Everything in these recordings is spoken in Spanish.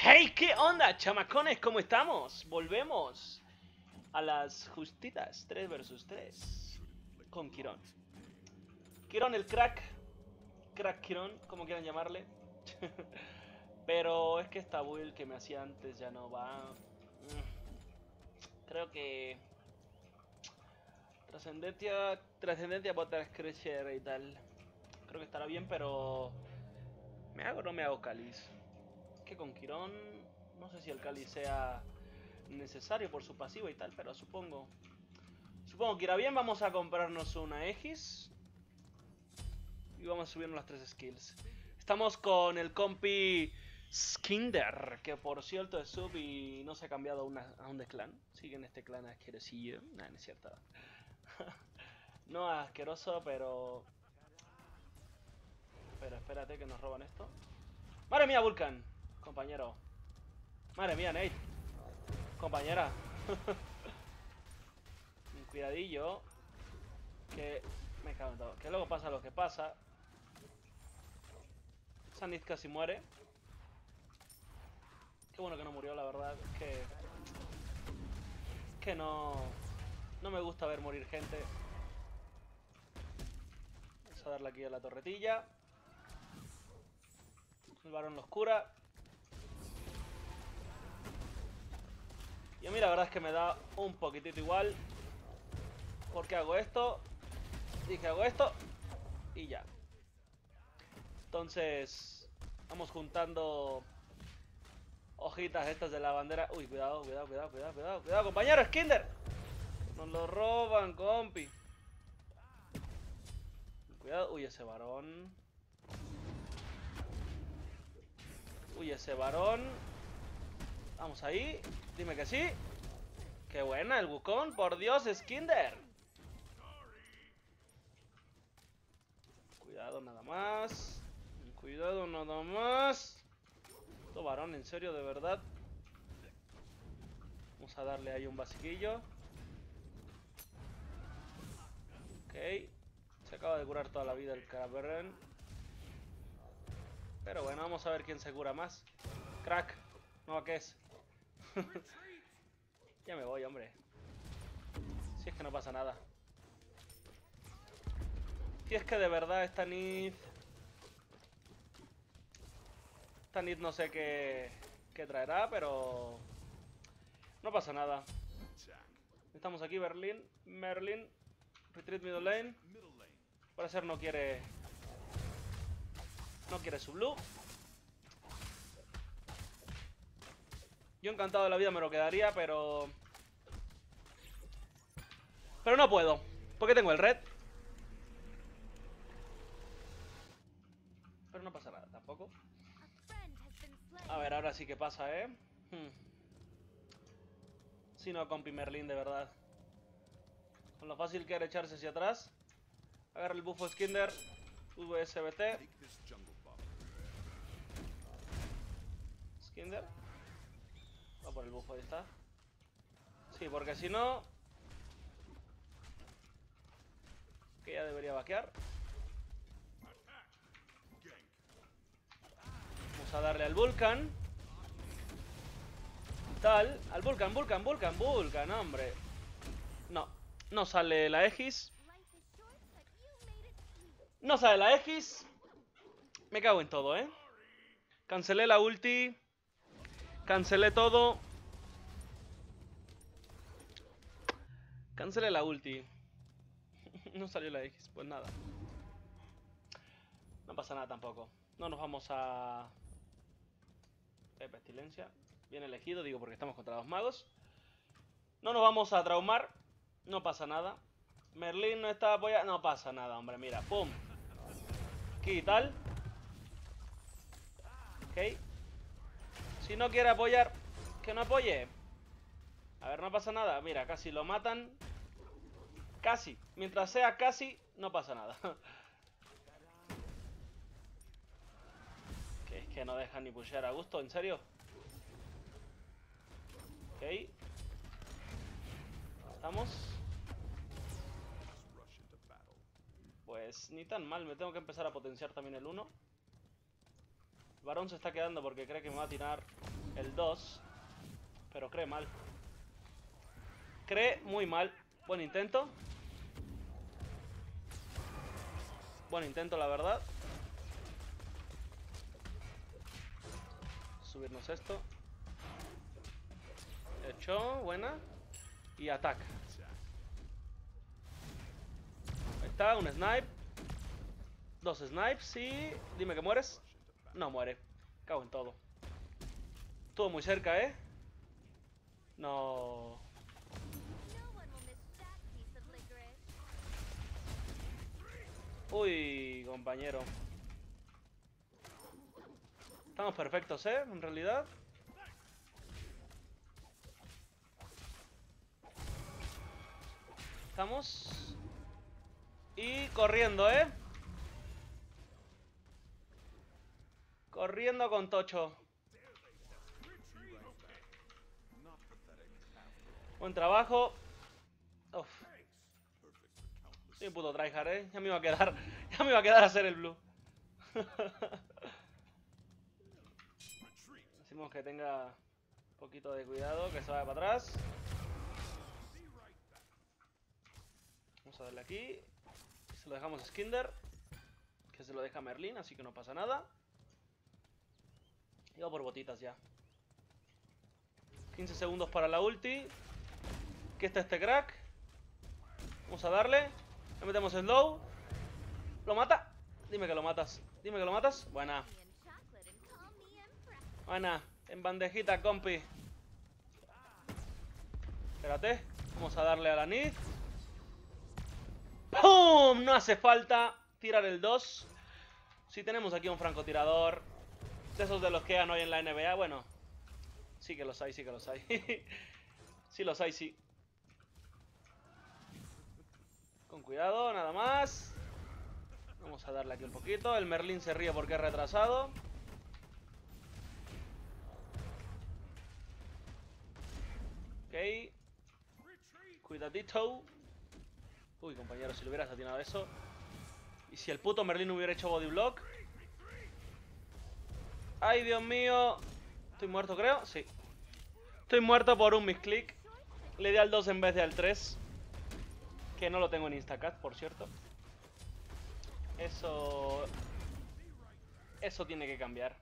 Hey, ¿qué onda, chamacones? ¿Cómo estamos? Volvemos a las justitas 3 versus 3 con Quirón. Quirón el crack, crack Quirón, como quieran llamarle. Pero es que esta build que me hacía antes ya no va. Creo que Trascendencia, Botas Crusher y tal. Creo que estará bien, pero ¿me hago o no me hago cáliz? Que con Quirón no sé si el cáliz sea necesario por su pasivo y tal, pero supongo que irá bien. Vamos a comprarnos una Aegis y vamos a subirnos las 3 skills. Estamos con el compi Skinder, que por cierto es sub y no se ha cambiado a un de clan. Sigue en este clan asquerosillo. Nah, no es cierto. No asqueroso, pero espérate que nos roban esto. ¡Madre mía, Vulcan! Compañero. ¡Madre mía, Nate! Compañera. Cuidadillo. Que me cago en todo. Que luego pasa lo que pasa. Sanit casi muere. Qué bueno que no murió, la verdad. Es que no me gusta ver morir gente. Vamos a darle aquí a la torretilla. El varón los cura. Y a mí la verdad es que me da un poquitito igual. Porque hago esto. Dije hago esto. Y ya. Entonces vamos juntando hojitas estas de la bandera. Uy, cuidado, cuidado, cuidado, cuidado, cuidado, cuidado, compañero, Skinder. Nos lo roban, compi. Cuidado, uy, ese varón. Uy, ese varón. Vamos ahí. Dime que sí. Qué buena el Wukong, por Dios, Skinder. Cuidado nada más. Cuidado nada más. Esto varón, en serio, de verdad. Vamos a darle ahí un basiquillo. Ok. Se acaba de curar toda la vida el cabrón. Pero bueno, vamos a ver quién se cura más. Crack. No, ¿qué es? Ya me voy, hombre. Si es que no pasa nada. Si es que de verdad esta Nid no sé qué traerá, pero no pasa nada. Estamos aquí, Merlin. Retreat middle lane. Parecer no quiere su blue. Yo encantado de la vida me lo quedaría, pero no puedo, porque tengo el red. Pero no pasa nada tampoco. A ver, ahora sí que pasa, ¿eh? Si no, compi Merlin, de verdad. Con lo fácil que era echarse hacia atrás. Agarra el buffo Skinder. VSBT. Skinder. Va por el buffo, ahí está. Sí, porque si no... Que ya debería vaquear. Vamos a darle al Vulcan. Tal. Al Vulcan, hombre. No. No sale la Aegis. No sale la Aegis. Me cago en todo, ¿eh? Cancelé la ulti. Cancelé todo. Cancelé la ulti. No salió la X, pues nada. No pasa nada tampoco. No nos vamos a... Pestilencia. Bien elegido, digo, porque estamos contra dos magos. No nos vamos a traumar. No pasa nada. Merlin no está apoyado. No pasa nada, hombre, mira. Pum. Aquí tal. Ok. Si no quiere apoyar, que no apoye. A ver, no pasa nada. Mira, casi lo matan. Casi. Mientras sea casi, no pasa nada. Que es que no dejan ni pushear a gusto, ¿en serio? Ok. Estamos. Pues ni tan mal, me tengo que empezar a potenciar también el 1. El varón se está quedando porque cree que me va a tirar el 2. Pero cree mal. Cree muy mal. Buen intento. Buen intento, la verdad. Subirnos esto. Hecho, buena. Y ataca. Ahí está, un snipe. 2 snipes y... Dime que mueres. No muere. Cago en todo. Estuvo muy cerca, ¿eh? No... Uy, compañero. Estamos perfectos, ¿eh? En realidad. Estamos... Y corriendo, ¿eh? Corriendo con Tocho. Buen trabajo. Uf. Soy un puto tryhard, ¿eh? Ya me iba a quedar... Ya me iba a quedar a hacer el blue. Decimos que tenga un poquito de cuidado, que se vaya para atrás. Vamos a darle aquí. Se lo dejamos a Skinder, que se lo deja a Merlin, así que no pasa nada. Y va por botitas ya. 15 segundos para la ulti. Aquí está este crack. Vamos a darle. Le metemos el low. ¿Lo mata? Dime que lo matas. Dime que lo matas. Buena. Buena. En bandejita, compi. Espérate. Vamos a darle a la Nid. ¡Pum! No hace falta tirar el 2. Si tenemos aquí un francotirador. De esos de los que hay en la NBA. Bueno. Sí que los hay, sí que los hay. Sí los hay, sí. Con cuidado, nada más. Vamos a darle aquí un poquito. El Merlin se ríe porque es retrasado. Ok. Cuidadito. Uy, compañero, si le hubieras atinado eso. Y si el puto Merlin hubiera hecho body block. Ay, Dios mío. Estoy muerto, creo. Sí. Estoy muerto por un misclick. Le di al 2 en vez de al 3. Que no lo tengo en Instacat, por cierto. Eso tiene que cambiar.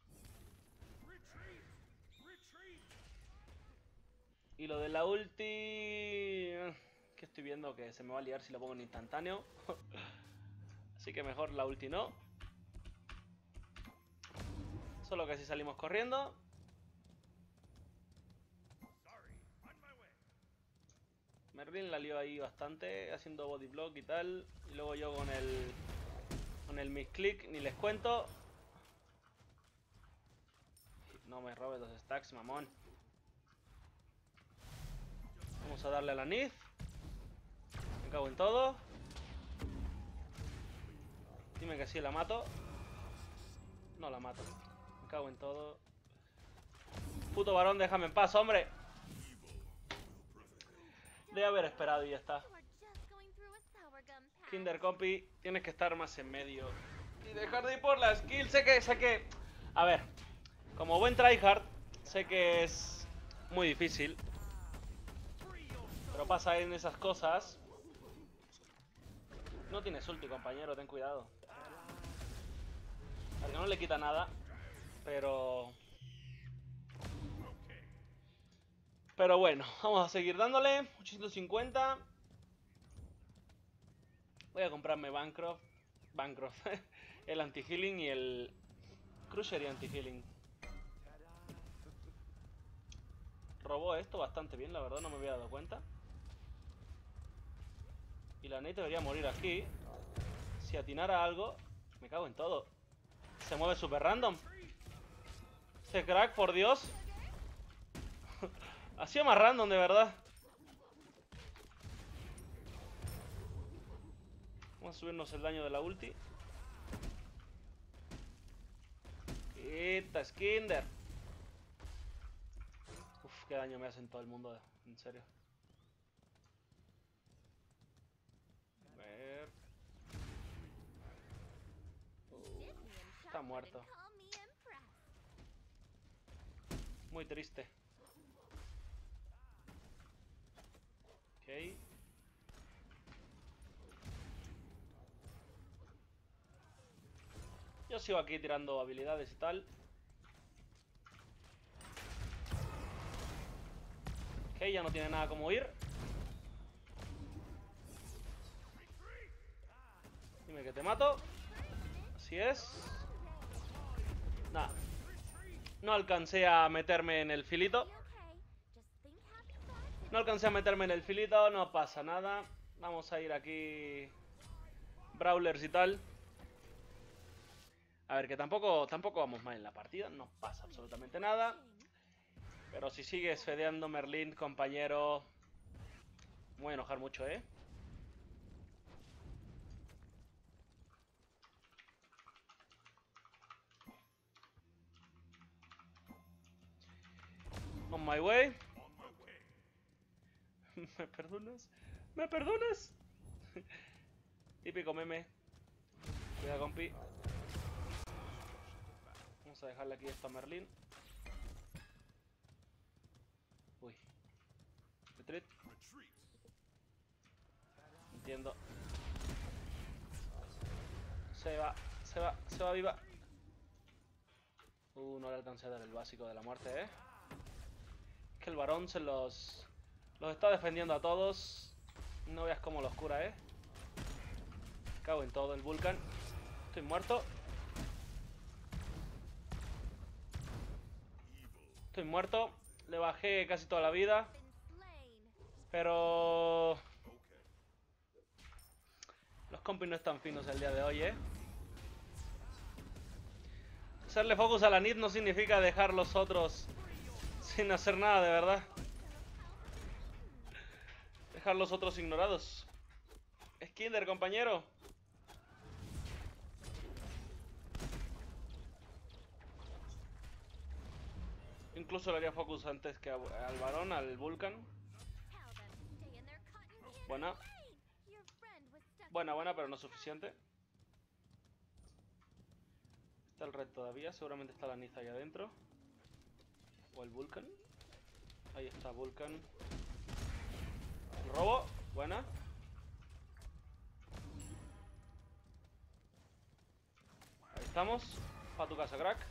Y lo de la ulti... Que estoy viendo que se me va a liar si lo pongo en instantáneo. Así que mejor la ulti no. Solo que si salimos corriendo. Merlin la lió ahí bastante, haciendo body block y tal. Y luego yo con el misclick, ni les cuento. No me robes los stacks, mamón. Vamos a darle a la Nid. Me cago en todo. Dime que sí la mato. No la mato. Me cago en todo. Puto varón, déjame en paz, hombre. Debe haber esperado y ya está. Kinder compi, tienes que estar más en medio. Y dejar de ir por la skill. Sé que... A ver. Como buen tryhard, sé que es muy difícil. Pero pasa en esas cosas. No tienes ulti, compañero, ten cuidado. Al que no le quita nada. Pero bueno, vamos a seguir dándole. 850. Voy a comprarme Bancroft. El anti-healing y el Crusher y anti-healing. Robó esto bastante bien, la verdad, no me había dado cuenta. Y la Nate debería morir aquí. Si atinara algo... Me cago en todo. Se mueve super random. Este crack, por Dios. Ha sido más random, de verdad. Vamos a subirnos el daño de la ulti. Quita, Skinder. Uf, qué daño me hacen todo el mundo, en serio. A ver. Está muerto. Muy triste. Ok. Yo sigo aquí tirando habilidades y tal. Ok, ya no tiene nada como huir. Dime que te mato. Así es. Nah. No alcancé a meterme en el filito. No alcancé a meterme en el filito, no pasa nada. Vamos a ir aquí... Brawlers y tal. A ver, que tampoco vamos mal en la partida. No pasa absolutamente nada. Pero si sigues fedeando Merlín, compañero... Me voy a enojar mucho, ¿eh? On my way. ¿Me perdonas? ¿Me perdonas? Típico meme. Cuidado, compi. Vamos a dejarle aquí esto a Merlín. Uy. Retreat. Entiendo. Se va, se va viva. No le alcancé a dar el básico de la muerte, ¿eh? Es que el varón se los está defendiendo a todos. No veas cómo los cura, ¿eh? Cago en todo el Vulcan. Estoy muerto. Estoy muerto. Le bajé casi toda la vida. Pero... los compis no están finos el día de hoy, ¿eh? Hacerle focus a la NIT no significa dejar los otros sin hacer nada, de verdad. Dejar los otros ignorados. Skinder, compañero. Incluso le haría focus antes que al varón, al Vulcan. Buena. Buena, pero no suficiente. Está el Red todavía. Seguramente está la Niza ahí adentro. O el Vulcan. Ahí está Vulcan. El robo. Buena. Ahí estamos. Pa' tu casa, crack.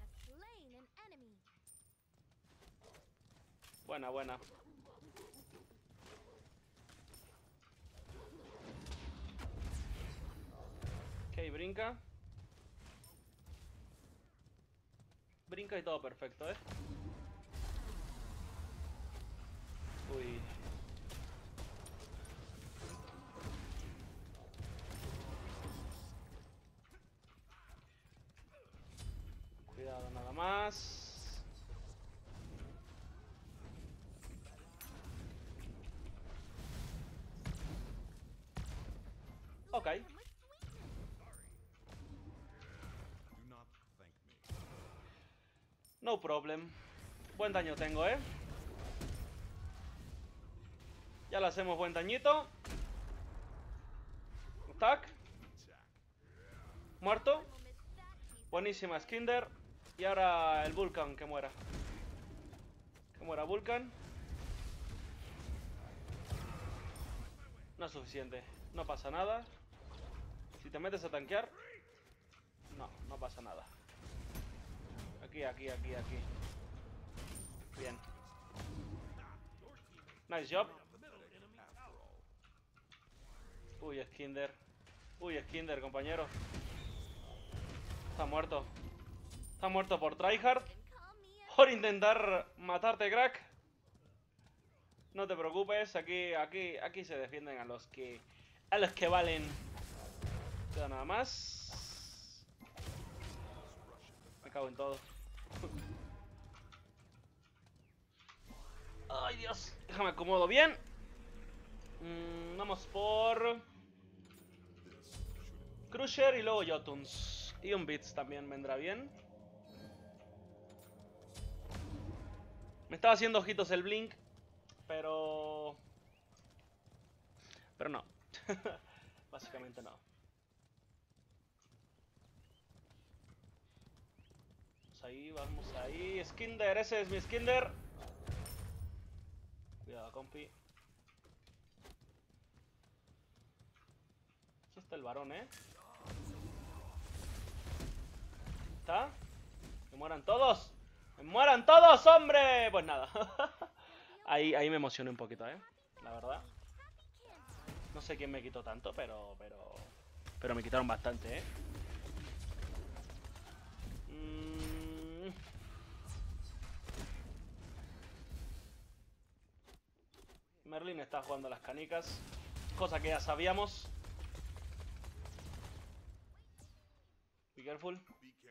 Buena. Ok, brinca. Brinca y todo perfecto, ¿eh? Uy. Cuidado nada más. Ok. No problem. Buen daño tengo, ¿eh? Ya le hacemos buen dañito. Attack. Muerto. Buenísima Skinder. Y ahora el Vulcan, que muera. Que muera Vulcan. No es suficiente. No pasa nada. Si te metes a tanquear... No pasa nada. Aquí. Bien. Nice job. Uy, Skinder. Uy, Skinder, compañero. Está muerto. Está muerto por tryhard. Por intentar matarte, crack. No te preocupes, aquí se defienden a los que valen. Queda nada más. Me cago en todo. Ay, Dios. Déjame acomodo bien. Vamos por Crusher y luego Jotuns. Y un Beats también vendrá bien. Me estaba haciendo ojitos el Blink, pero no. Básicamente no. vamos ahí. Skinder, ese es mi Skinder. Cuidado, compi. Aquí está el varón, ¿Está? ¡Que mueran todos! ¡Que mueran todos, hombre! Pues nada. ahí me emocioné un poquito, la verdad. No sé quién me quitó tanto, pero me quitaron bastante, Merlin está jugando a las canicas, cosa que ya sabíamos. Be careful.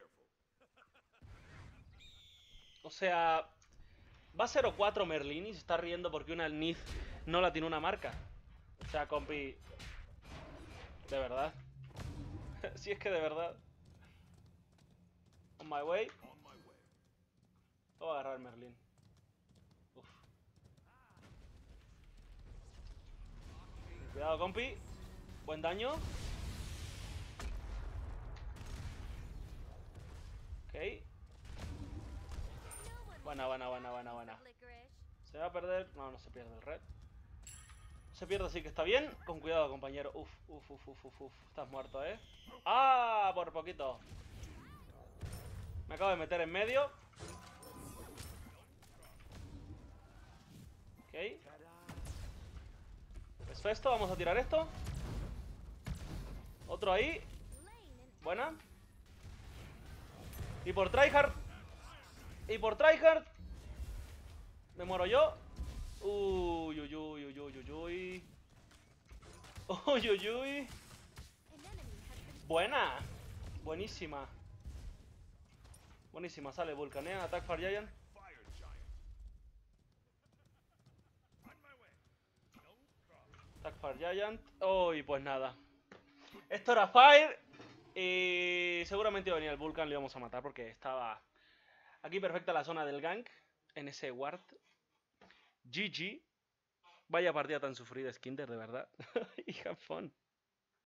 O sea, va 0-4 Merlin y se está riendo porque una Nith no la tiene una marca. O sea, compi, de verdad. Si es que de verdad. On my way. Lo voy a agarrar Merlin. Uf. Cuidado, compi. Buen daño. Ok. Buena. ¿Se va a perder? No, no se pierde el red. Se pierde, así que está bien. Con cuidado, compañero. Uf. Estás muerto, ¡Ah! Por poquito. Me acabo de meter en medio. Ok. Eso esto. Vamos a tirar esto. Otro ahí. Buena. Y por tryhard. Me muero yo. Uy. Buena. Buenísima. Sale Vulcanea. Attack Fire Giant. Attack Fire Giant. Uy, pues nada. Esto era Fire. Y seguramente iba a venir el Vulcan. Le íbamos a matar porque estaba aquí perfecta la zona del gank. En ese ward. GG. Vaya partida tan sufrida, Skinder, de verdad. Y have fun.